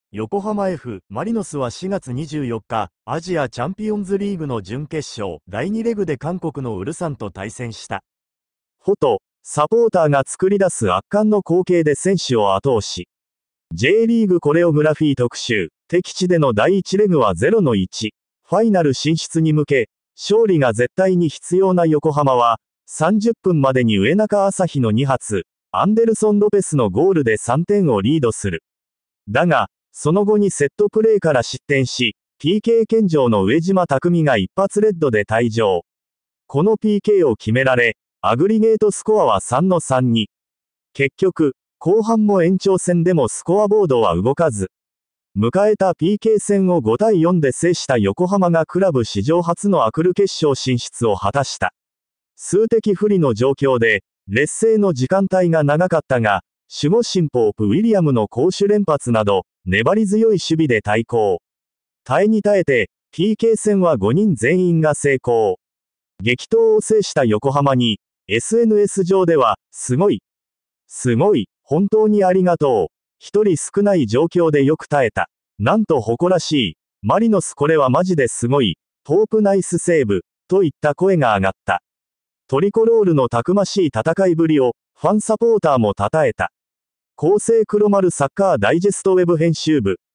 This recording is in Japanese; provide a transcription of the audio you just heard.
横浜 F・ マリノスは4月24日、アジアチャンピオンズリーグの準決勝、第2レグで韓国のウルサンと対戦した。 フォト、サポーターが作り出す圧巻の光景で選手を後押し。J リーグコレオグラフィー特集、敵地での第1レグは0-1。ファイナル進出に向け、勝利が絶対に必要な横浜は、30分までに上中朝日の2発、アンデルソン・ロペスのゴールで3点をリードする。だが、その後にセットプレーから失点し、PK 献上の上島匠が一発レッドで退場。この PK を決められ、アグリゲートスコアは3-3に。結局、後半も延長戦でもスコアボードは動かず。迎えた PK 戦を5-4で制した横浜がクラブ史上初のアクル決勝進出を果たした。数的不利の状況で、劣勢の時間帯が長かったが、守護神ポープ・ウィリアムの攻守連発など、粘り強い守備で対抗。耐えに耐えて、PK 戦は5人全員が成功。激闘を制した横浜に、SNS 上では、すごい、本当にありがとう。一人少ない状況でよく耐えた。なんと誇らしい。マリノスこれはマジですごい。ポープナイスセーブ。といった声が上がった。トリコロールのたくましい戦いぶりを、ファンサポーターも称えた。厚生黒丸サッカーダイジェストウェブ編集部。